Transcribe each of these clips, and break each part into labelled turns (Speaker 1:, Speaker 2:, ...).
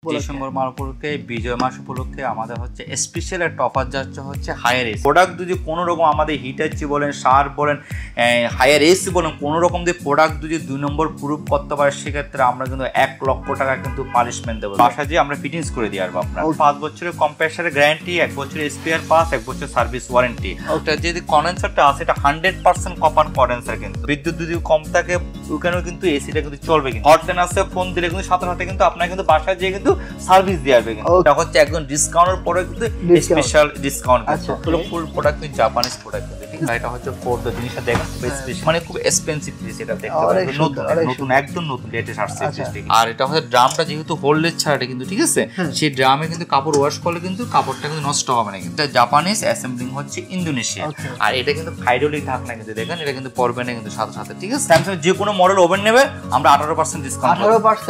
Speaker 1: December মাস উপলক্ষে বিজয় মাস উপলক্ষে আমাদের হচ্ছে স্পেশাল একটা অফার যাচ্ছে হচ্ছে হায়ার এসি প্রোডাক্ট। যদি কোনো রকম আমাদের হিটাচি বলেন, শার্প বলেন, হায়ার এসি বলেন, কোনো রকম দিয়ে প্রোডাক্ট যদি 2 নম্বর প্রুফ করতে পারে, সেক্ষেত্রে আমরা কিন্তু 1 লক্ষ টাকা কিন্তু পানিশমেন্ট দেবো। বাসায় যে আমরা ফিটিংস করে দিয়ে আসবো আপনার 5 বছরের কম্প্রেসারের গ্যারান্টি, 1 বছরের স্পেয়ার পার্টস, 1 বছর সার্ভিস ওয়ারেন্টি। ওটা যদি কন্ডেন্সারটা আছে এটা 100% কপার কন্ডেন্সার, কিন্তু বিদ্যুৎ যদি কম থাকে ওখানেও কিন্তু এসিটা কিন্তু চলবে। কিন্তু হটলাইন আছে, ফোন দিলে কিন্তু সাথে সাথে কিন্তু আপনার কিন্তু বাসায় যেয়ে কিন্তু সার্ভিস দিয়ে আসবে। কিন্তু এটা হচ্ছে একদম ডিসকাউন্টের পরে কিন্তু স্পেশাল ডিসকাউন্ট। ফুল প্রোডাক্ট কিন্তু জাপানিজ প্রোডাক্ট। এটা হচ্ছে ফোর্থ জিনিসটা দেখেন, মানে খুব এক্সপেন্সিভ জিনিস। এটা দেখতে পারেন নতুন একদম নতুন লেটেস্ট আসছে। আর এটা হচ্ছে ড্রামটা যেহেতু হোল্ডের ছাড়া কিন্তু ঠিক আছে, সেই ড্রামে কিন্তু কাপড় ওয়াশ করলে কিন্তু কাপড়টা কিন্তু নষ্ট হবে না। কিন্তু জাপানিজ অ্যাসেম্বলিং হচ্ছে ইন্দোনেশিয়া। আর এটা কিন্তু হাইড্রোলিক ঢাকনা, কিন্তু দেখেন এটা কিন্তু পড়বে না কিন্তু সাথে সাথে। ঠিক আছে, স্যামসাং যে কোনো মডেল ওভেন নেবে আমরা 18% ডিসকাউন্ট,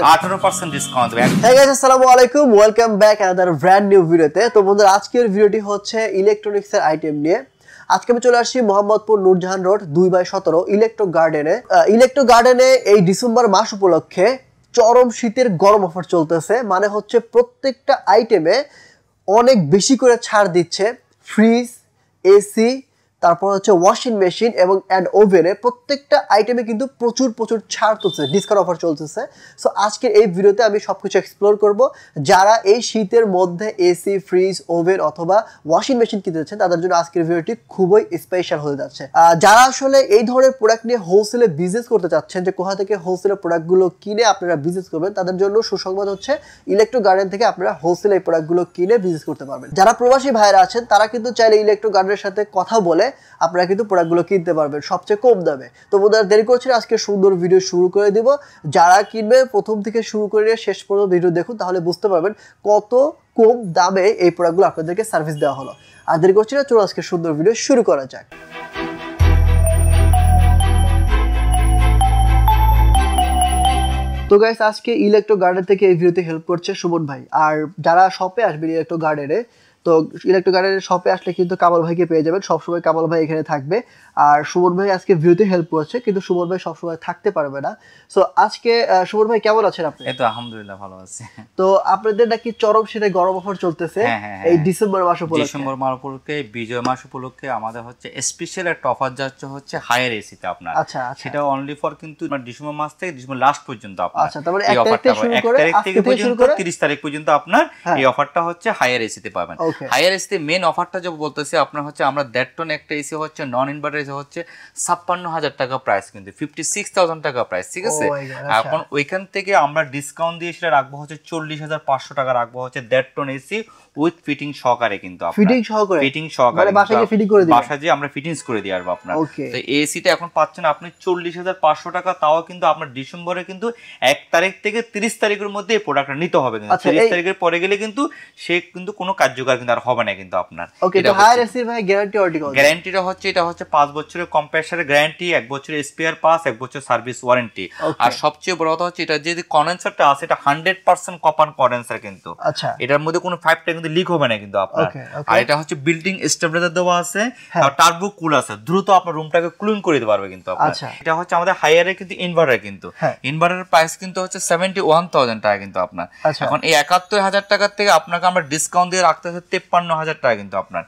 Speaker 1: 18% ডিসকাউন্ট দেব।
Speaker 2: হে গাইস, আসসালামু আলাইকুম, welcome back another brand new ভিডিওতে। তো বন্ধুরা, আজকের ভিডিওটি হচ্ছে ইলেকট্রনিক্সের আইটেম নিয়ে। আজকে আমি চলে আসছি মোহাম্মদপুর নূরজাহান রোড 2/17 ইলেকট্রো গার্ডেনে। এই ডিসেম্বর মাস উপলক্ষে চরম শীতের গরম অফার চলতেছে। মানে হচ্ছে প্রত্যেকটা আইটেমে অনেক বেশি করে ছাড় দিচ্ছে। ফ্রিজ, এসি, তারপর হচ্ছে ওয়াশিং মেশিন এবং ওভেনে প্রত্যেকটা আইটেমে কিন্তু প্রচুর ছাড় চলছে, ডিসকাউন্ট অফার চলতেছে। সো আজকের এই ভিডিওতে আমি সবকিছু এক্সপ্লোর করব। যারা এই শীতের মধ্যে এসি, ফ্রিজ, ওভেন অথবা ওয়াশিং মেশিন কিনতে যাচ্ছেন তাদের জন্য আজকের ভিডিওটি খুবই স্পেশাল হয়ে যাচ্ছে। যারা আসলে এই ধরনের প্রোডাক্ট নিয়ে হোলসেলে বিজনেস করতে চাচ্ছেন, যে কোথা থেকে হোলসেলের প্রোডাক্টগুলো কিনে আপনারা বিজনেস করবেন, তাদের জন্য সুসংবাদ হচ্ছে ইলেকট্রো গার্ডেন থেকে আপনারা হোলসেলে এই প্রোডাক্টগুলো কিনে বিজনেস করতে পারবেন। যারা প্রবাসী ভাইরা আছেন তারা কিন্তু চাইলে ইলেকট্রো গার্ডেনের সাথে কথা বলে আপনারা কিন্তু প্রোডাক্টগুলো কিনতে পারবেন সবচেয়ে কম দামে। তো বন্ধুরা, দেরি করছেন, আজকে সুন্দর ভিডিও শুরু করে দিব। যারা কিনবে প্রথম থেকে শুরু করে শেষ পর্যন্ত ভিডিও দেখুন, তাহলে বুঝতে পারবেন কত কম দামে এই প্রোডাক্টগুলো আপনাদেরকে সার্ভিস দেওয়া হলো। আর দেরি করছি না, চলো আজকে সুন্দর ভিডিও শুরু করা যাক। তো গাইস, আজকে ইলেকট্রো গার্ডেন থেকে এই ভিডিওতে হেল্প করছে সুমন ভাই। আর যারা শপে আসবেন ইলেকট্রো গার্ডেনে, তো ইলেকট্রো গার্ডেনের শপে আসলে কিন্তু কামাল ভাইকে পেয়ে যাবেন। সবসময় কামাল ভাই এখানে থাকবে। আর সুমন ভাই আজকে ভিডিওতে হেল্প করছে, কিন্তু সুমন ভাই সবসময় থাকতে পারবে না। সো আজকে সুমন ভাই কেমন আছেন আপনি?
Speaker 1: এই তো আলহামদুলিল্লাহ ভালো আছি।
Speaker 2: তো আপনাদের নাকি চরম শীতে গরম অফার চলতেছে এই ডিসেম্বর মাস উপলক্ষে।
Speaker 1: ডিসেম্বর মাস উপলক্ষে বিজয় মাস উপলক্ষে আমাদের হচ্ছে স্পেশাল একটা অফার যাচ্ছে হচ্ছে হায়ার এসিতে আপনার।
Speaker 2: আচ্ছা,
Speaker 1: সেটা অনলি ফর কিন্তু ডিসেম্বর মাস থেকে ডিসেম্বর লাস্ট পর্যন্ত আপনার।
Speaker 2: আচ্ছা, তারপরে 1 তারিখ থেকে শুরু করে
Speaker 1: 1 তারিখ থেকে পর্যন্ত 30 তারিখ পর্যন্ত আপনার এই অফারটা হচ্ছে হায়ার এসিতে পাবেন। হায়ার এসিতে মেন অফারটা যে বলতেছি আপনার হচ্ছে আমরা 1.5 টন একটা এসি হচ্ছে নন ইনভার্টার এসি হচ্ছে 56,000 টাকা প্রাইস, কিন্তু 56,000 টাকা প্রাইস। ঠিক আছে, এখন ওইখান থেকে আমরা ডিসকাউন্ট দিয়ে সেটা রাখবো হচ্ছে 40,500 টাকা রাখবো হচ্ছে 1.5 টন এসি উইথ ফিটিং সহকারে। কিন্তু
Speaker 2: ফিটিং সহকারে বাসায় ফিটিং করে দিই,
Speaker 1: বাসায় যে আমরা ফিটিংস করে দিই আসবো আপনার। তো এসিটা এখন পাচ্ছেন আপনি 40,500 টাকা, তাও কিন্তু আপনার ডিসেম্বরে কিন্তু 1 তারিখ থেকে 30 তারিখের মধ্যে এই প্রোডাক্টটা নিতে হবে। কিন্তু 30 তারিখের পরে গেলে কিন্তু সে কিন্তু কোনো কার্যকর কিন্তু আর হবে না কিন্তু আপনার।
Speaker 2: এটা হায়ার এসির ভাই গ্যারান্টি আর্টিকেল,
Speaker 1: গ্যারান্টিটা হচ্ছে এটা হচ্ছে 5 বছরের কম্প্রেসারের গ্যারান্টি, 1 বছরের স্পেয়ার পার্টস, 1 বছর সার্ভিস ওয়ারেন্টি। আর সবচেয়ে বড় কথা হচ্ছে এটা যে কন্ডেন্সারটা আছে এটা 100% কপার কন্ডেন্সার, কিন্তু আচ্ছা এটার মধ্যে কোনো পাইপটা কিন্তু লিক হবে না কিন্তু আপনার। আর এটা হচ্ছে বিল্ডিং স্টেবিলাইজার দেওয়া আছে, আর টার্বো কুল আছে, দ্রুত আপনার রুমটাকে কুলিং করে দিতে পারবে কিন্তু আপনার। এটা হচ্ছে আমাদের হায়ারের কিন্তু ইনভার্টার, কিন্তু ইনভার্টারের প্রাইস কিন্তু হচ্ছে 71,000 টাকা কিন্তু আপনার। এখন এই 71,000 টাকা থেকে আপনাকে আমরা ডিসকাউন্ট দিয়ে রাখতে হচ্ছে 53,000 টাকা কিন্তু আপনার।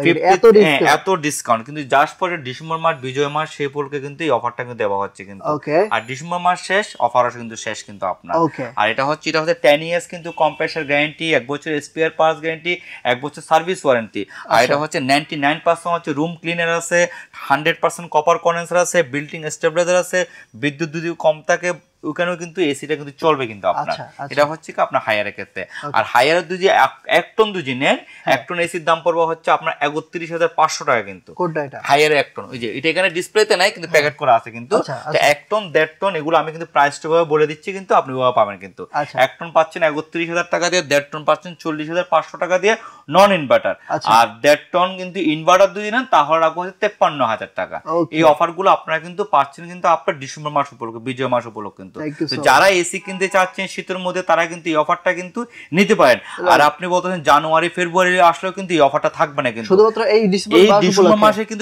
Speaker 1: এত ডিসকাউন্ট কিন্তু জাস্ট পরে ডিসেম্বর মাস বিজয় মাস সেই উপলক্ষে কিন্তু এই অফারটা কিন্তু দেওয়া হচ্ছে কিন্তু। আর ডিসেম্বর মাস শেষ, অফার কিন্তু শেষ কিন্তু আপনার। আর এটা হচ্ছে 10 ইয়ার্স কিন্তু কম্প্রেসার গ্যারান্টি, 1 বছর স্পেয়ার পার্টস গ্যারান্টি, 1 বছর সার্ভিস ওয়ারেন্টি। আর এটা হচ্ছে 99% হচ্ছে রুম ক্লিনার আছে, 100% কপার কন্ডেন্সার আছে, বিল্ডিং স্টেবিলাইজার আছে, বিদ্যুৎ যদি কম থাকে ওখানেও কিন্তু এসিটা কিন্তু চলবে কিন্তু আপনার। এটা হচ্ছে কি আপনার হায়ারের ক্ষেত্রে। আর হায়ারের যদি 1 টন দুজি নেন, 1 টন এসির দাম পড়বে হচ্ছে আপনার 31,500 টাকা কিন্তু। হায়ারের 1 টন, ওই যে এটা এখানে ডিসপ্লেতে নাই কিন্তু প্যাকেট করা আছে কিন্তু। 1 টন 1.5 টন এগুলো আমি কিন্তু প্রাইসটা বলে দিচ্ছি, কিন্তু আপনি ওভাবে পাবেন কিন্তু। 1 টন পাচ্ছেন 31,000 টাকা দিয়ে, 1.5 টন পাচ্ছেন 40,500 টাকা দিয়ে নন ইনভার্টার। আর 1.5 টন কিন্তু ইনভার্টার যদি নেন তাহলে রাখবো হচ্ছে 53,000 টাকা। এই অফারগুলো আপনারা কিন্তু পাচ্ছেন কিন্তু আপনার ডিসেম্বর মাস উপলক্ষে, বিজয় মাস উপলক্ষে। যারা এসি কিনতে চাচ্ছেন শীতের মধ্যে তারা কিন্তু এই অফারটা কিন্তু নিতে পারেন। আর আপনি বলতেছেন জানুয়ারি ফেব্রুয়ারি আসলেও কিন্তু এই অফারটা থাকবে না, কিন্তু শুধুমাত্র এই ডিসেম্বর মাসে কিন্তু সব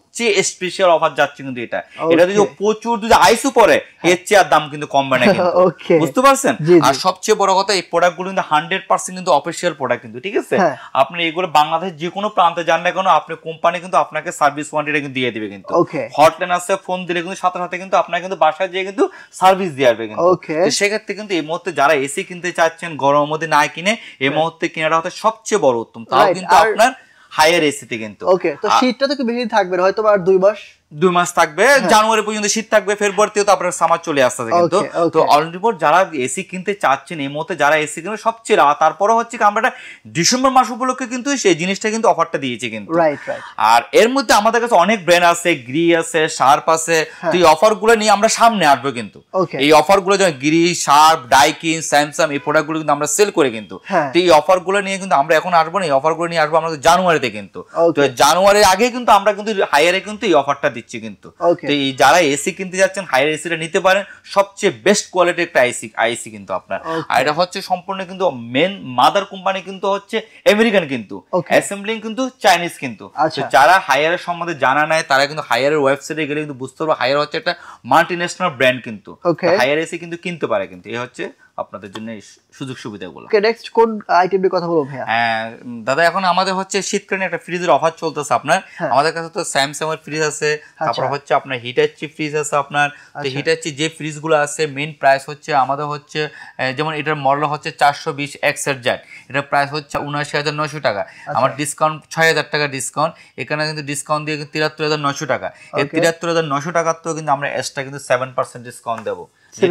Speaker 1: সবচেয়ে স্পেশাল অফার যাচ্ছে কিন্তু এটা যদি প্রচুর যদি আইসু পরে এর চেয়ে দাম কিন্তু কমবে না কিন্তু বুঝতে পারছেন আর সবচেয়ে বড় কথা এই প্রোডাক্টগুলো কিন্তু 100% কিন্তু অফিশিয়াল প্রোডাক্ট কিন্তু ঠিক আছে আপনি এগুলো বাংলাদেশ যে কোনো প্রান্তে যান না কেন আপনি কোম্পানি কিন্তু আপনাকে সার্ভিস ওয়ারেন্টি কিন্তু দিয়ে দিবে কিন্তু হটলাইন আছে ফোন দিলে কিন্তু সাথে সাথে কিন্তু আপনাকে কিন্তু বাসায় যেয়ে কিন্তু সার্ভিস দিয়ে আসবে কিন্তু সেক্ষেত্রে কিন্তু এই মুহূর্তে যারা এসি কিনতে চাচ্ছেন গরমের মধ্যে না কিনে এই মুহূর্তে কেনাটা হতে সবচেয়ে বড় উত্তম তাও কিন্তু আপনার হায়ার এসিতে কিন্তু
Speaker 2: ওকে তো শীতটা তো বেশি থাকবে হয়তো আর
Speaker 1: 2 মাস থাকবে জানুয়ারি পর্যন্ত শীত থাকবে ফেব্রুয়ারিতেও তো আপনার সামার চলে আসছে কিন্তু তো অলরেডি যারা এসি কিনতে চাচ্ছেন এই মুহূর্তে যারা এসি কিনবে সবচেয়ে তারপরে হচ্ছে কি আমরা ডিসেম্বর মাস উপলক্ষে কিন্তু সেই জিনিসটা কিন্তু অফারটা দিয়েছি কিন্তু আর এর মধ্যে আমাদের কাছে অনেক ব্র্যান্ড আছে গ্রি আছে শার্প আছে তো এই অফারগুলো নিয়ে আমরা সামনে আসবো কিন্তু এই অফারগুলো যেমন গ্রি শার্প ডাইকিন স্যামসাং এই প্রোডাক্টগুলো কিন্তু আমরা সেল করে কিন্তু তো এই অফারগুলো নিয়ে কিন্তু আমরা এখন আসবো না এই অফারগুলো নিয়ে আসবো আমরা জানুয়ারিতে কিন্তু তো জানুয়ারির আগে কিন্তু আমরা কিন্তু হায়ারে কিন্তু এই অফারটা দিচ্ছি কিন্তু তো এই যারা এসি কিনতে যাচ্ছেন হায়ার এসিটা নিতে পারেন সবচেয়ে বেস্ট কোয়ালিটির একটা আইসি কিন্তু আপনার আর এটা হচ্ছে সম্পূর্ণ কিন্তু মেন মাদার কোম্পানি কিন্তু হচ্ছে আমেরিকান কিন্তু অ্যাসেম্বলিং কিন্তু চাইনিজ কিন্তু যারা হায়ারের সম্বন্ধে জানা নাই তারা কিন্তু হায়ারের ওয়েবসাইটে গেলে কিন্তু বুঝতে পারবে হায়ার হচ্ছে একটা মাল্টিন্যাশনাল ব্র্যান্ড কিন্তু হায়ার এসি কিন্তু কিনতে পারে কিন্তু এই হচ্ছে আপনাদের জন্য সুযোগ সুবিধাগুলো
Speaker 2: ওকে নেক্সট কোন আইটেম নিয়ে কথা বলবো ভাইয়া
Speaker 1: হ্যাঁ দাদা এখন আমাদের হচ্ছে শীতকালীন একটা ফ্রিজের অফার চলতেছে আপনার আমাদের কাছে তো স্যামসাং এর ফ্রিজ আছে তারপর হচ্ছে আপনার হিটাচি ফ্রিজ আছে আপনার তো হিটাচি যে ফ্রিজগুলো আছে মেইন প্রাইস হচ্ছে আমাদের হচ্ছে যেমন এটার মডেল হচ্ছে 420 XZ এটার প্রাইস হচ্ছে ৭৯,৯০০ টাকা আমার ডিসকাউন্ট ৬,০০০ টাকা ডিসকাউন্ট এখানে কিন্তু ডিসকাউন্ট দিয়ে ৭৩,৯০০ টাকা এই ৭৩,৯০০ টাকার তো কিন্তু আমরা এক্সট্রা কিন্তু 7% ডিসকাউন্ট দেবো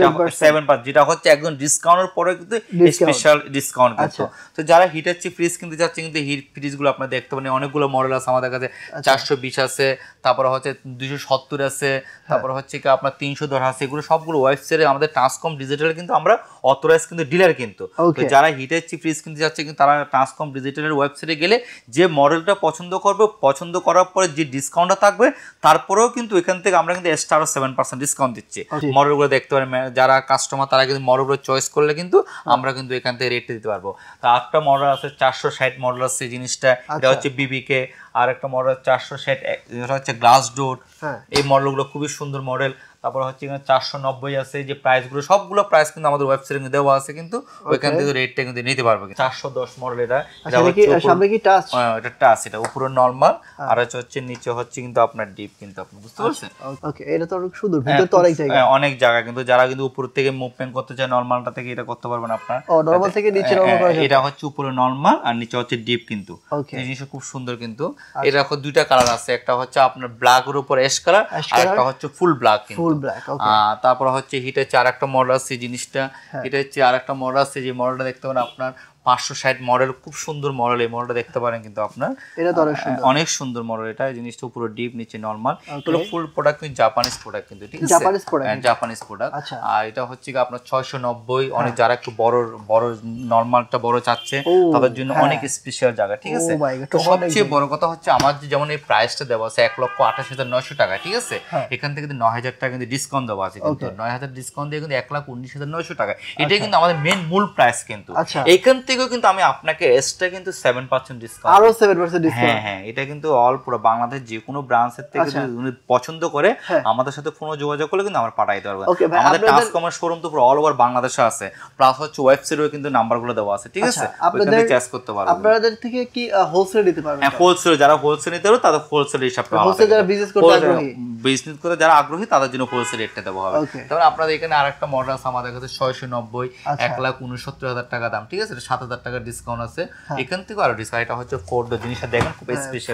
Speaker 1: যেটা হচ্ছে একদম ডিসকাউন্টের পরে কিন্তু স্পেশাল ডিসকাউন্ট কিন্তু তো যারা হিটাচি ফ্রিজ কিনতে যাচ্ছে কিন্তু হিট ফ্রিজ গুলো আপনারা দেখতে পারেন অনেকগুলো মডেল আছে আমাদের কাছে 420 আছে তারপর হচ্ছে 270 আছে তারপর হচ্ছে কি আপনার 310 আছে এগুলো সবগুলো ওয়েবসাইটে আমাদের ট্রান্সকম ডিজিটাল কিন্তু আমরা অথরাইজ কিন্তু ডিলার কিন্তু তো যারা হিটাচি ফ্রিজ কিনতে যাচ্ছে কিন্তু তারা ট্রান্সকম ডিজিটালের ওয়েবসাইটে গেলে যে মডেলটা পছন্দ করবে পছন্দ করার পরে যে ডিসকাউন্টটা থাকবে তারপরেও কিন্তু এখান থেকে আমরা কিন্তু এক্সট্রা 7% ডিসকাউন্ট দিচ্ছি মডেলগুলো দেখতে পারেন যারা কাস্টমার তারা কিন্তু মডেলগুলো চয়েস করলে কিন্তু আমরা কিন্তু এখান থেকে রেট দিতে পারবো তো একটা মডেল আছে 460 মডেল আছে জিনিসটা এটা হচ্ছে বিবিকে আর একটা মডেল 460 এটা হচ্ছে গ্লাস ডোর এই মডেলগুলো খুবই সুন্দর মডেল তারপর হচ্ছে এখানে 490 আছে যে প্রাইসগুলো সবগুলো প্রাইস কিন্তু আমাদের ওয়েবসাইটে দেওয়া আছে কিন্তু ওইখান থেকে রেটটা কিন্তু নিতে পারবে 410 মডেল এটা
Speaker 2: সামনে কি টাচ
Speaker 1: এটা টাচ এটা উপরে নরমাল আর হচ্ছে নিচে হচ্ছে কিন্তু আপনার ডিপ কিন্তু আপনি বুঝতে পারছেন
Speaker 2: ওকে এটা তো অনেক সুন্দর ভিতর তো অনেক জায়গা
Speaker 1: অনেক জায়গা কিন্তু যারা কিন্তু উপর থেকে মুভমেন্ট করতে চায় নরমালটা থেকে এটা করতে পারবেন আপনারা
Speaker 2: নরমাল থেকে নিচে নরমাল করা যায়
Speaker 1: এটা হচ্ছে উপরে নরমাল আর নিচে হচ্ছে ডিপ কিন্তু এই জিনিসটা খুব সুন্দর কিন্তু এটা এখন দুইটা কালার আছে একটা হচ্ছে আপনার ব্ল্যাক এর উপর অ্যাশ কালার আর একটা হচ্ছে ফুল ব্ল্যাক কিন্তু ফুল ব্ল্যাক তারপর হচ্ছে হিটাচি আরেকটা মডেল আছে জিনিসটা এটা হচ্ছে আরেকটা মডেল আছে যে মডেলটা দেখতে পারেন আপনার 560 মডেল খুব সুন্দর মডেল এই মডেলটা দেখতে পারেন কিন্তু আপনার
Speaker 2: এটা তো
Speaker 1: অনেক সুন্দর মডেল এটা জিনিসটা পুরো ডিপ নিচে নরমাল এগুলো ফুল প্রোডাক্ট কিন্তু জাপানিজ প্রোডাক্ট কিন্তু ঠিক আছে জাপানিজ প্রোডাক্ট আর এটা হচ্ছে কি আপনার 690 অনেক যারা একটু বড় নরমালটা বড় চাচ্ছে তাদের জন্য অনেক স্পেশাল জায়গা ঠিক আছে তো সবচেয়ে বড় কথা হচ্ছে আমার যেমন এই প্রাইসটা দেওয়া আছে 1,28,900 টাকা ঠিক আছে এখান থেকে কিন্তু 9,000 টাকা কিন্তু ডিসকাউন্ট দেওয়া আছে কিন্তু 9,000 ডিসকাউন্ট দিয়ে কিন্তু 1,19,900 টাকা এটাই কিন্তু আমাদের মেইন মূল প্রাইস কিন্তু এইখান থেকে কিন্তু আমি আপনাকে এক্সট্রা কিন্তু 7% ডিসকাউন্ট
Speaker 2: আরো 7% ডিসকাউন্ট
Speaker 1: হ্যাঁ এটা কিন্তু অল পুরো বাংলাদেশ যে কোনো ব্রাঞ্চের থেকে যদি পছন্দ করে আমাদের সাথে ফোনে যোগাযোগ করলে কিন্তু আমরা পাঠাইতে পারবো আমাদের ট্রান্সকমের শোরুম তো পুরো অল ওভার বাংলাদেশে আছে প্লাস হচ্ছে ওয়েবসাইটেও কিন্তু নাম্বারগুলো দেওয়া আছে ঠিক আছে
Speaker 2: আপনাদের
Speaker 1: চেক করতে পারবেন
Speaker 2: আপনাদের থেকে কি হোলসেল দিতে পারবেন
Speaker 1: হ্যাঁ হোলসেল যারা হোলসেল নিতে পারবে তাদের হোলসেল হিসাব পাওয়া
Speaker 2: হোলসেল যারা বিজনেস করতে আগ্রহী
Speaker 1: বিজনেস করতে যারা আগ্রহী তাদের জন্য হোলসেল রেটটা দেওয়া হবে তাহলে আপনাদের এখানে আরেকটা মডেল আছে আমাদের কাছে 690 1,69,000 টাকা দাম ঠিক আছে 7,000 টাকা ডিসকাউন্ট আছে এখান থেকে আরো ডিসকাউন্ট এটা হচ্ছে 4 ডোর জিনিসটা দেখেন খুব স্পেশাল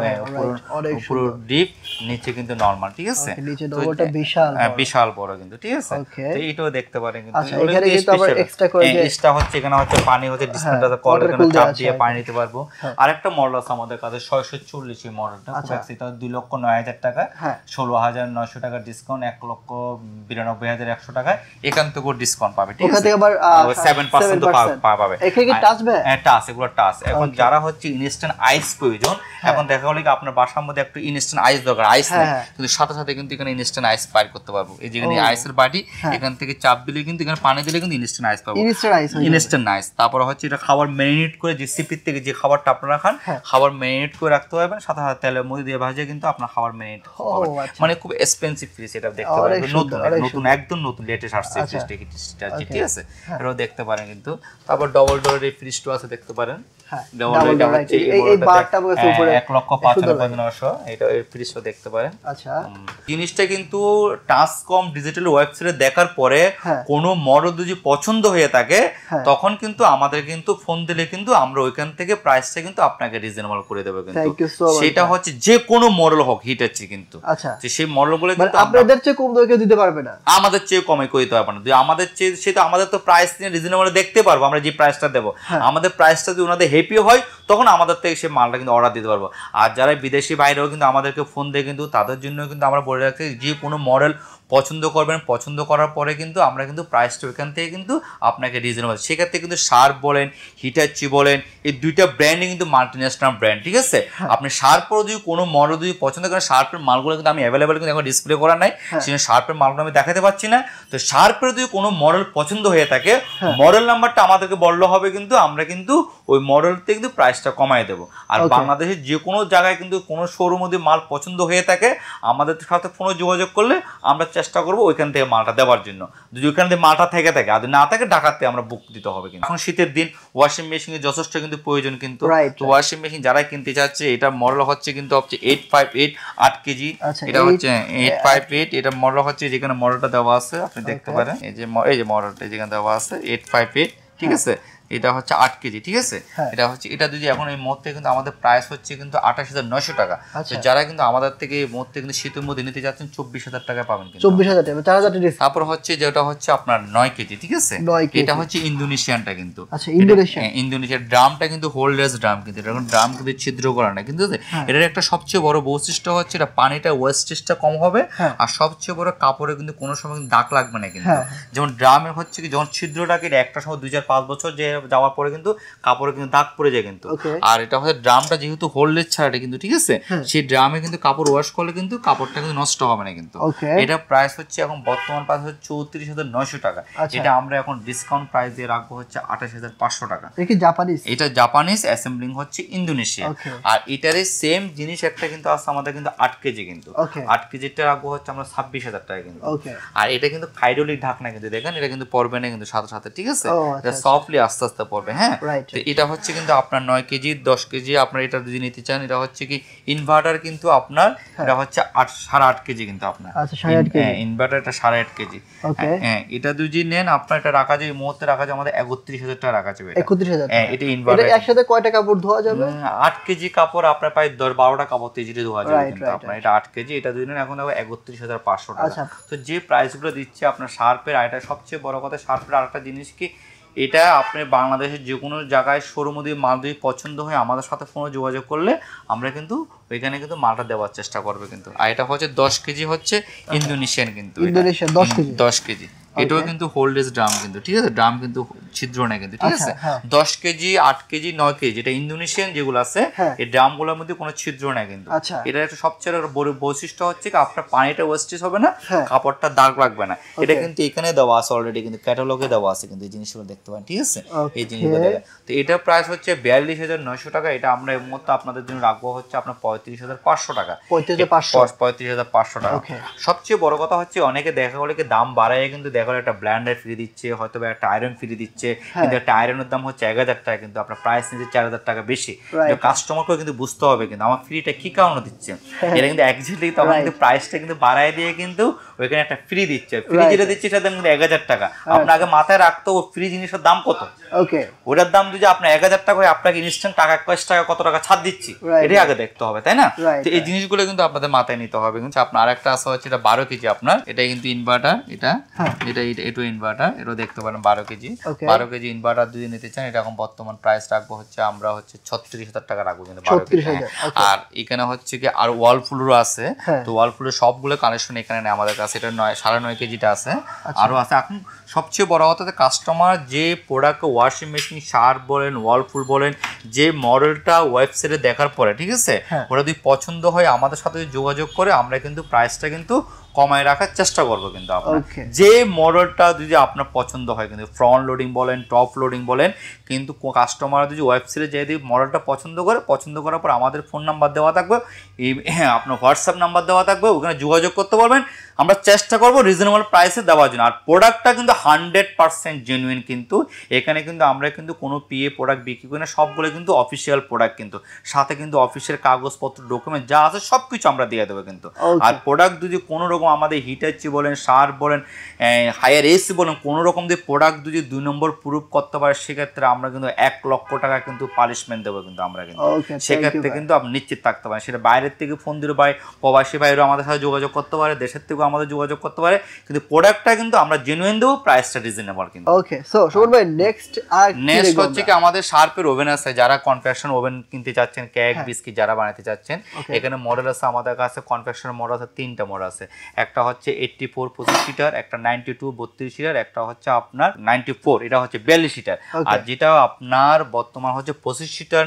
Speaker 1: পুরো ডিপ নিচে কিন্তু নরমাল ঠিক আছে
Speaker 2: নিচে ডোরটা বিশাল
Speaker 1: বিশাল বড় কিন্তু ঠিক আছে তো এইটাও দেখতে পারেন কিন্তু
Speaker 2: আচ্ছা এখানে কিন্তু আবার এক্সট্রা করে যে
Speaker 1: এক্সট্রা হচ্ছে এখানে হচ্ছে পানি হচ্ছে ডিসপেন্সার কল এখানে চাপ দিয়ে পানি নিতে পারবো আরেকটা মডেল আছে আমাদের কাছে 640 এই মডেলটা খুব এটা 2,09,000 টাকা 16,900 টাকা ডিসকাউন্ট 1,92,100 টাকা এখান থেকেও ডিসকাউন্ট পাবে ঠিক আছে ওখান থেকে আবার 7% পাবে
Speaker 2: এখানে কি টাচ বে?
Speaker 1: হ্যাঁ টাচ, এগুলো টাচ। এখন যারা হচ্ছে ইনস্ট্যান্ট আইস প্রয়োজন, এখন দেখা গেল কি আপনার বাসার মধ্যে একটু ইনস্ট্যান্ট আইস দরকার, আইস নেই কিন্তু সাথে সাথে কিন্তু এখানে ইনস্ট্যান্ট আইস পার করতে পারবো। এই যেখানে আইসের বাটি, এখান থেকে চাপ দিলে কিন্তু এখানে পানি দিলে কিন্তু ইনস্ট্যান্ট আইস পাবো, ইনস্ট্যান্ট আইস। তারপর হচ্ছে এটা খাবার ম্যারিনেট করে যে সিপির থেকে যে খাবারটা আপনারা খান, খাবার ম্যারিনেট করে রাখতে পারবেন, সাথে সাথে তেলের মধ্যে দিয়ে ভাজে কিন্তু আপনার খাবার ম্যারিনেট হবে। মানে খুব এক্সপেন্সিভ ফ্রিজ, এটা দেখতে পারেন, নতুন একদম নতুন লেটেস্ট আসছে ফ্রিজটা, ঠিক আছে, এটাও দেখতে পারেন কিন্তু। তারপর ডবল ডোরের এই ফ্রিজটা আছে, দেখতে পারেন। জিনিসটা কিন্তু টাচ কম ডিজিটাল ওয়েবসাইটে দেখার পরে কোনো মডেল যদি পছন্দ হয়ে থাকে তখন কিন্তু আমাদের কিন্তু ফোন দিলে কিন্তু আমরা ওইখান থেকে প্রাইসটা কিন্তু আপনাকে রিজনেবল করে দেবো কিন্তু। সেটা হচ্ছে যে কোনো মডেল হোক হিটাচি কিন্তু, সেই মডেলগুলো কিন্তু
Speaker 2: আপনাদের চেয়ে কম দামে কেউ দিতে পারবে না,
Speaker 1: আমাদের চেয়ে কমে করে দিতে পারবে না। আমাদের চেয়ে সেটা আমাদের তো প্রাইস নিয়ে রিজনেবল দেখতে পারবো আমরা যে প্রাইসটা দেবো, আমাদের প্রাইসটা যদি ওনাদের হ্যাপি হয় তখন আমাদের থেকে সে মালটা কিন্তু অর্ডার দিতে পারবো। আর যারা বিদেশি বাইরেও কিন্তু আমাদেরকে ফোন দেয় কিন্তু তাদের জন্য কিন্তু আমরা বলে রাখছি যে কোনো মডেল পছন্দ করবেন, পছন্দ করার পরে কিন্তু আমরা কিন্তু প্রাইসটা ওইখান থেকে কিন্তু আপনাকে রিজনেবল। সেক্ষেত্রে কিন্তু শার্প বলেন, হিটাচি বলেন, এই দুইটা ব্র্যান্ডই কিন্তু মাল্টিন্যাশনাল ব্র্যান্ড, ঠিক আছে। আপনি শার্পেরও যদি কোনো মডেল যদি পছন্দ করেন, শার্পের মালগুলো কিন্তু আমি অ্যাভেলেবেল কিন্তু এখন ডিসপ্লে করা নাই, সেই শার্পের মালগুলো আমি দেখাতে পারছি না। তো শার্পের যদি কোনো মডেল পছন্দ হয়ে থাকে, মডেল নাম্বারটা আমাদেরকে বললে হবে কিন্তু আমরা কিন্তু ওই মডেল থেকে কিন্তু প্রাইসটা কমাই দেবো। আর বাংলাদেশের যে কোনো জায়গায় কিন্তু কোনো শোরুম যদি মাল পছন্দ হয়ে থাকে আমাদের সাথে ফোনে যোগাযোগ করলে আমরা চেষ্টা করবো ওইখান থেকে মালটা দেওয়ার জন্য। যদি ওইখান থেকে মালটা থেকে থাকে, আর না থাকে ঢাকাতে আমরা বুক দিতে হবে। কিন্তু এখন শীতের দিন ওয়াশিং মেশিনের যথেষ্ট কিন্তু প্রয়োজন কিন্তু। তো ওয়াশিং মেশিন যারা কিনতে চাচ্ছে, এটা মডেল হচ্ছে কিন্তু হচ্ছে 858 8 কেজি, এটা হচ্ছে 858, এটা মডেল হচ্ছে যেখানে মডেলটা দেওয়া আছে আপনি দেখতে পারেন, এই যে মডেলটা যেখানে দেওয়া আছে 858, ঠিক আছে। এটা হচ্ছে 8 কেজি, ঠিক আছে। এটা হচ্ছে, এটা যদি এখন এই মুহূর্তে কিন্তু আমাদের প্রাইস হচ্ছে কিন্তু 28,900 টাকা। তো যারা কিন্তু আমাদের থেকে এই মুহূর্তে কিন্তু শীতের মধ্যে নিতে যাচ্ছেন 24,000 টাকা পাবেন কিন্তু,
Speaker 2: 24,000 টাকা, 4,000 টাকা।
Speaker 1: তারপর হচ্ছে যেটা হচ্ছে আপনার 9 কেজি, ঠিক আছে। এটা হচ্ছে ইন্দোনেশিয়ানটা কিন্তু।
Speaker 2: আচ্ছা,
Speaker 1: ইন্দোনেশিয়ার ড্রামটা কিন্তু হোল্ডলেস ড্রাম কিন্তু, এটা ড্রাম কিন্তু ছিদ্র করা না কিন্তু। এটার একটা সবচেয়ে বড় বৈশিষ্ট্য হচ্ছে এটা পানিটা ওয়েস্টেজটা কম হবে, আর সবচেয়ে বড় কাপড়ে কিন্তু কোনো সময় দাগ লাগবে না কিন্তু। যেমন ড্রামের হচ্ছে কি যখন ছিদ্রটাকে একটা সময় 2-4-5 বছর যে যাওয়ার পরে কিন্তু কাপড়ে কিন্তু দাগ পড়ে যায় কিন্তু। আর এটা হচ্ছে ড্রামটা যেহেতু হোল্ডলেস ছাড়া কিন্তু, ঠিক আছে, সেই ড্রামে কিন্তু কাপড় ওয়াশ করলে কিন্তু কাপড়টা কিন্তু নষ্ট হবে না কিন্তু। এটা প্রাইস হচ্ছে এখন বর্তমান প্রাইস হচ্ছে 34,900 টাকা। এটা আমরা এখন ডিসকাউন্ট প্রাইস দিয়ে রাখবো হচ্ছে 28,500 টাকা। এটা জাপানিজ, অ্যাসেম্বলিং হচ্ছে ইন্দোনেশিয়া। আর এটারই সেম জিনিস একটা কিন্তু আছে আমাদের কিন্তু 8 কেজি কিন্তু, 8 কেজিটা রাখবো হচ্ছে আমরা 26,000 টাকা কিন্তু। আর এটা কিন্তু হাইড্রোলিক ঢাকনা কিন্তু, দেখেন এটা কিন্তু পড়বে না কিন্তু সাথে সাথে, ঠিক আছে, এটা সফটলি আস্তে আস্তে পড়বে। হ্যাঁ, তো এটা হচ্ছে কিন্তু আপনার 9 কেজি 10 কেজি আপনার এটা যদি নিতে চান, এটা হচ্ছে কি ইনভার্টার কিন্তু আপনার, এটা হচ্ছে 8.5 কেজি কিন্তু আপনার। ইনভার্টার এটা 8.5 কেজি। হ্যাঁ, এটা যদি নেন আপনার এটা রাখা যায়, এই মুহূর্তে রাখা যায় আমাদের 31,000 টাকা রাখা যাবে।
Speaker 2: 31,000।
Speaker 1: হ্যাঁ, এটা ইনভার্টার।
Speaker 2: এটা একসাথে কয়টা কাপড় ধোয়া যাবে?
Speaker 1: 8 কেজি কাপড় আপনার প্রায় 12টা কাপড় ইজিলি ধোয়া যাবে কিন্তু আপনার। এটা 8 কেজি, এটা যদি নেন এখন 31,500 টাকা। তো যে প্রাইসগুলো দিচ্ছে আপনার শার্পের, আর এটা সবচেয়ে বড় কথা শার্পের আরেকটা জিনিস কি, এটা আপনি বাংলাদেশের যে কোনো জায়গায় শোরুম দিয়ে মাল যদি পছন্দ হয় আমাদের সাথে ফোনে যোগাযোগ করলে আমরা কিন্তু ওইখানে কিন্তু মালটা দেওয়ার চেষ্টা করবে কিন্তু। আর এটা হচ্ছে 10 কেজি হচ্ছে ইন্দোনেশিয়ান কিন্তু, 10 কেজি। এটাও কিন্তু হোল্ডলেস ড্রাম কিন্তু, ঠিক আছে, ড্রাম কিন্তু ছিদ্র নেই কিন্তু, ঠিক আছে। 10 কেজি 8 কেজি 9 কেজি এটা ইন্দোনেশিয়ান যেগুলো আছে, এই ড্রামগুলোর মধ্যে কোনো ছিদ্র নেই কিন্তু। এটা একটা সবচেয়ে বড় বৈশিষ্ট্য হচ্ছে কি আপনার পানিটা ওয়েস্টেজ হবে না, কাপড়টা দাগ লাগবে না। এটা কিন্তু এখানে দেওয়া আছে অলরেডি কিন্তু, ক্যাটালগে দেওয়া আছে কিন্তু, এই জিনিসগুলো দেখতে পারেন, ঠিক আছে, এই জিনিসগুলো দেওয়া। তো এটা প্রাইস হচ্ছে 42,900 টাকা। এটা আমরা এই মুহূর্তে আপনাদের জন্য রাখবো হচ্ছে আপনার 35,500 টাকা। 35,500 টাকা। সবচেয়ে বড় কথা হচ্ছে অনেকে দেখা গেলে কি দাম বাড়ায় কিন্তু দেখা গেলো একটা ব্ল্যান্ডার ফ্রি দিচ্ছে, হয়তো একটা আয়রন ফ্রি দিচ্ছে, কিন্তু একটা আয়রনের দাম হচ্ছে 1,000 টাকা কিন্তু আপনার প্রাইস নিচ্ছে 4,000 টাকা বেশি। কাস্টমারকেও কিন্তু বুঝতে হবে কিন্তু আমার ফ্রিটা কি কারণে দিচ্ছে, এটা কিন্তু একজ্যাক্টলি তখন কিন্তু প্রাইসটা কিন্তু বাড়ায় দিয়ে কিন্তু ওইখানে একটা ফ্রি দিচ্ছে। ফ্রি যেটা দিচ্ছে সেটার দাম কিন্তু 1,000 টাকা। আপনাকে মাথায় রাখতে হবে ফ্রি জিনিসের দাম কত, ওটার দাম যদি আপনার 1,000 টাকা হয় আপনাকে ইনস্ট্যান্ট টাকা 21 টাকা কত টাকা ছাড় দিচ্ছি, এটাই আগে দেখতে হবে, তাই না? তো এই জিনিসগুলো কিন্তু আপনাদের মাথায় নিতে হবে। কিন্তু আপনার আরেকটা আছে হচ্ছে এটা 12 কেজি আপনার, এটা কিন্তু ইনভার্টার, এটা এটা এটা ইনভার্টার, এটা দেখতে পারেন 12 কেজি। 12 কেজি ইনভার্টার যদি নিতে চান এটা এখন বর্তমান প্রাইস রাখবো হচ্ছে আমরা হচ্ছে 36,000 টাকা রাখবো কিন্তু 12 কেজি। আর এখানে হচ্ছে কি আর ওয়াল ফ্লোরও আছে, তো ওয়াল ফ্লোরের সবগুলো কানেকশন এখানে নেই আমাদের কাছে। এটা 9.5 কেজিটা আছে, আরো আছে। এখন সবচেয়ে বড় কথা কাস্টমার যে প্রোডাক্ট ওয়াশিং মেশিন, শাওয়ার বলেন, ওয়ালফুল বলেন, যে মডেলটা ওয়েবসাইটে দেখার পরে ঠিক আছে ওটা যদি পছন্দ হয় আমাদের সাথে যোগাযোগ করে আমরা কিন্তু প্রাইসটা কিন্তু কমায় রাখার চেষ্টা করবো কিন্তু আপনার যে মডেলটা যদি আপনার পছন্দ হয় কিন্তু ফ্রন্ট লোডিং বলেন, টপ লোডিং বলেন, কিন্তু কাস্টমার যদি ওয়েবসাইটে যদি মডেলটা পছন্দ করার পর আমাদের ফোন নাম্বার দেওয়া থাকবে, আপনার হোয়াটসঅ্যাপ নাম্বার দেওয়া থাকবে, ওখানে যোগাযোগ করতে পারবেন। আমরা চেষ্টা করবো রিজনেবল প্রাইসে দেওয়ার জন্য। আর প্রোডাক্টটা কিন্তু 100% জেনুইন কিন্তু এখানে কিন্তু আমরা কিন্তু কোনো পিএ প্রোডাক্ট বিক্রি করি না, সবগুলো কিন্তু অফিসিয়াল প্রোডাক্ট কিন্তু সাথে কিন্তু অফিসের কাগজপত্র ডকুমেন্ট যা আছে সব কিছু আমরা দিয়ে দেবো কিন্তু। আর প্রোডাক্ট যদি কোনো রকম আমাদের হিটাচি বলেন, শাওয়ার বলেন, হায়ার এসি বলেন, কোনো রকম দিয়ে প্রোডাক্ট যদি 2 নম্বর প্রুফ করতে পারে সেক্ষেত্রে আমরা কিন্তু 1 লক্ষ টাকা কিন্তু পানিশমেন্ট দেবো কিন্তু আমরা কিন্তু। সেক্ষেত্রে কিন্তু আপনি নিশ্চিত থাকতে পারেন। সেটা বাইরের থেকে ফোন দিলে ভাই, প্রবাসী ভাইরাও আমাদের সাথে যোগাযোগ করতে পারে, দেশের থেকেও আমাদের যোগাযোগ করতে পারে, কিন্তু প্রোডাক্টটা কিন্তু আমরা জেনুইন দেবো, প্রাইসটা রিজনেবল কিন্তু।
Speaker 2: ওকে, সো সুমন ভাই নেক্সট
Speaker 1: হচ্ছে কি আমাদের শার্পের ওভেন আছে, যারা কনফেকশন ওভেন কিনতে চাচ্ছেন, কেক বিস্কিট যারা বানাতে চাচ্ছেন, এখানে মডেল আছে আমাদের কাছে। কনফেকশন মডেল আছে 3টা মডেল আছে, একটা হচ্ছে 84 25 সিটার, একটা 92 32 সিটার, একটা হচ্ছে আপনার 94 এটা হচ্ছে 42 সিটার। আর যেটা আপনার বর্তমান হচ্ছে 25 সিটার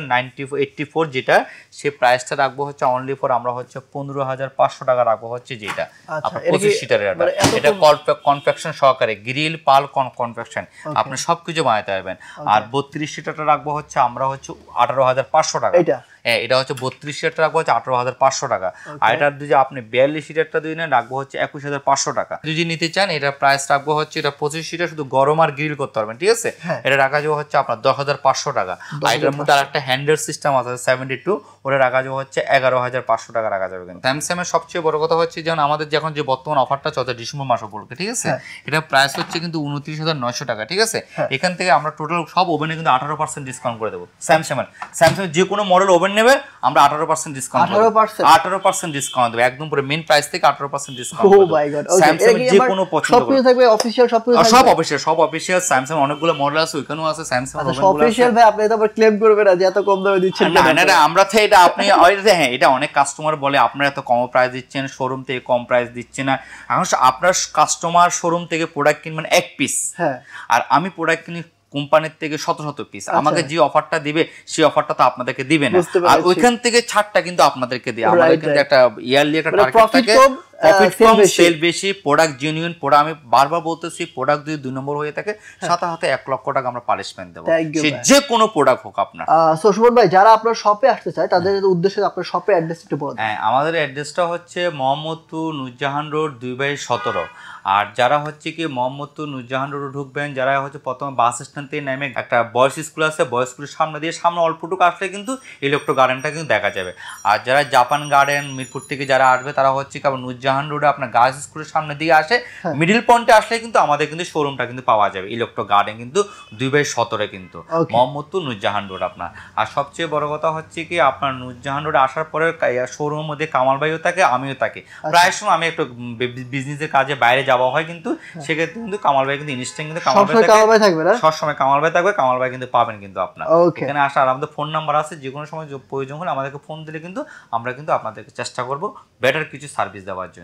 Speaker 1: 84 যেটা, সে প্রাইসটা রাখবো হচ্ছে অনলি ফর আমরা হচ্ছে 15,500 টাকা রাখবো হচ্ছে যেটা আপনার 25 সিটারের। এটা কনফেকশন সহকারে গ্রিল পাল কনফেকশন আপনি সবকিছু বানাতে পারবেন। আর 32 সিটারটা রাখবো হচ্ছে আমরা হচ্ছে 18,500 টাকা। এটা হচ্ছে 32 সিটারটা রাখবো হচ্ছে 18,500 টাকা। আর এটা যদি আপনি 42 সিটারটা যদি নেন রাখবো হচ্ছে 21,500 টাকা। যদি নিতে চান এটা প্রাইস রাখবো হচ্ছে এটা 25 সিটার শুধু গরম আর গ্রিল করতে পারবেন ঠিক আছে, এটা রাখা যাবে হচ্ছে আপনার 10,500 টাকা। আর এটার মধ্যে আরেকটা হ্যান্ডেল সিস্টেম আছে 72, ওটা রাখা যাবে হচ্ছে 11,500 টাকা রাখা যাবে কিন্তু। স্যামসাং এর সবচেয়ে বড় কথা হচ্ছে যেমন আমাদের যখন যে বর্তমান অফারটা চলছে ডিসেম্বর মাস উপলক্ষে ঠিক আছে, এটা প্রাইস হচ্ছে কিন্তু 29,900 টাকা ঠিক আছে। এখান থেকে আমরা টোটাল সব ওভেনে কিন্তু 18% ডিসকাউন্ট করে দেবো। স্যামসাং যে কোনো মডেল ওভেন নেবে আমরা 18% ডিসকাউন্ট 18% ডিসকাউন্ট দেব, একদম পুরো মেইন প্রাইস থেকে 18% discount. Oh my God, Samsung যে কোনো পছন্দ
Speaker 2: সব কিছু থাকবে অফিশিয়াল,
Speaker 1: সব অফিশিয়াল স্যামসাং অনেকগুলো মডেল আছে, ওখানেও আছে স্যামসাং ওভেনগুলো।
Speaker 2: অফিশিয়াল ভাই আপনি তো আবার ক্লেম করবেন না যে এত কম দামে দিচ্ছেন।
Speaker 1: না আমরা তো এটা আপনি হ্যাঁ এটা অনেক কাস্টমার বলে আপনারা এত কম প্রাইস দিচ্ছেন, শোরুম থেকে কম প্রাইস দিচ্ছে না। এখন আপনার কাস্টমার শোরুম থেকে প্রোডাক্ট কিনবেন 1 পিস, আর আমি প্রোডাক্ট কিনি কোম্পানির থেকে শত পিস। আমাকে যে অফারটা দিবে সেই অফারটা তো আপনাদেরকে দিবে না, আর ওইখান থেকে ছাড়টা কিন্তু আপনাদেরকে দিই। আমাদের কিন্তু একটা ইয়ারলি একটা টার্গেট থাকে, প্রফিট কম সেল বেশি, প্রোডাক্ট জেনুইন প্রোডাক্ট। আমি বারবার বলতেছি প্রোডাক্ট যদি 2 নম্বর হয়ে থাকে সাথে সাথে 1 লক্ষ টাকা আমরা পানিশমেন্ট দেব, সে যে কোনো প্রোডাক্ট হোক আপনার।
Speaker 2: সো সুমন ভাই যারা আপনার শপে আসতে চায় তাদের উদ্দেশ্যে আপনার শপের অ্যাড্রেস একটু বলুন।
Speaker 1: হ্যাঁ, আমাদের অ্যাড্রেসটা হচ্ছে মোহাম্মদপুর নূরজাহান রোড 2/17। আর যারা হচ্ছে কি মোহাম্মদপুর নূরজাহান রোড ঢুকবেন, যারা হচ্ছে প্রথমে বাস স্ট্যান্ড থেকে নেমে একটা বয়েজ স্কুল আছে, বয়েজ স্কুলের সামনে দিয়ে সামনে অল্পটুকু আসলে কিন্তু ইলেকট্রো গার্ডেনটা কিন্তু দেখা যাবে। আর যারা জাপান গার্ডেন মিরপুর থেকে যারা আসবে তারা হচ্ছে কি নূরজাহান রোডে আপনার গার্লস স্কুলের সামনে দিয়ে আসে, মিডল পয়েন্টে আসলে কিন্তু আমাদের কিন্তু শোরুমটা কিন্তু পাওয়া যাবে। ইলেকট্রো গার্ডেন কিন্তু 2/17 কিন্তু মোহাম্মদপুর নূরজাহান রোড আপনার। আর সবচেয়ে বড় কথা হচ্ছে কি আপনার নূরজাহান রোডে আসার পরে শোরুমের মধ্যে কামাল ভাইও থাকে, আমিও থাকি। প্রায় সময় আমি একটু বিজনেসের কাজে বাইরে যাওয়া হয় কিন্তু সেক্ষেত্রে কিন্তু কামাল ভাই কিন্তু ইনস্ট্যান্ট কিন্তু কামাল ভাই থাকবে না, সবসময় কামাল ভাই থাকবে, কামাল ভাই কিন্তু পাবেন কিন্তু আপনার এখানে আসার। আমাদের ফোন নাম্বার আছে, যে কোনো সময় প্রয়োজন হলে আমাদেরকে ফোন দিলে কিন্তু আমরা কিন্তু আপনাদেরকে চেষ্টা করবো বেটার কিছু সার্ভিস দেওয়ার জন্য।